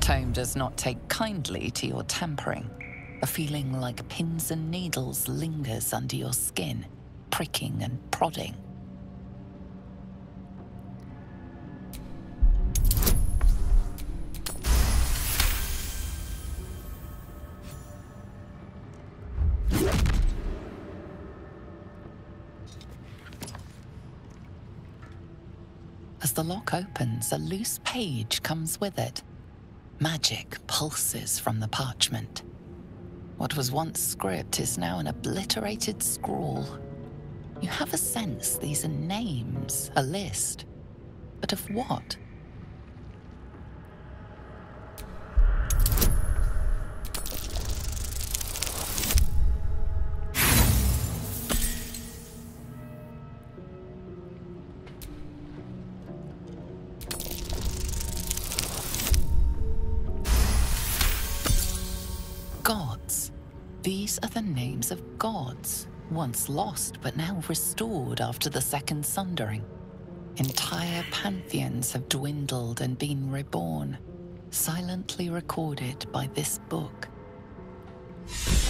tome does not take kindly to your tampering. A feeling like pins and needles lingers under your skin, pricking and prodding. As the lock opens, a loose page comes with it. Magic pulses from the parchment. What was once script is now an obliterated scrawl. You have a sense these are names, a list. But of what? Gods. These are the names of gods, once lost but now restored after the Second Sundering. Entire pantheons have dwindled and been reborn, silently recorded by this book.